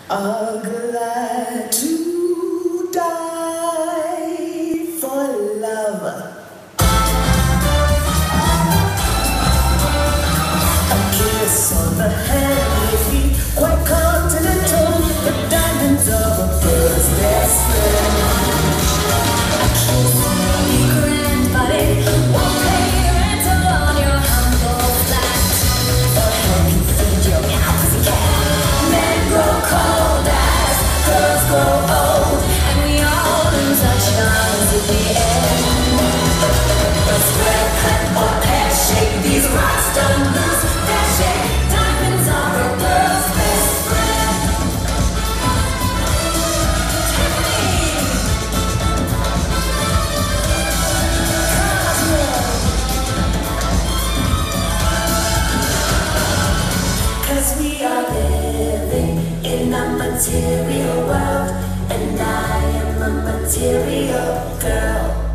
are glad to die for love. A kiss on the hand may be quite continental, the diamonds of a bird's best friend. A kiss may be grand, but it won't pay rental on your humble flat. Or help you feed your meow pussycat. Men grow cold as girls grow old, and we all lose our charms at the end. But square cut or pear shape, these rocks don't lose their shape. Diamonds are a girl's best friend. Cause we are living in a material world, and I am a material girl.